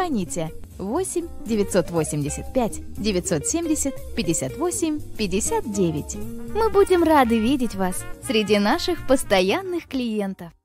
звоните 8 985 970 58 59. Мы будем рады видеть вас среди наших постоянных клиентов.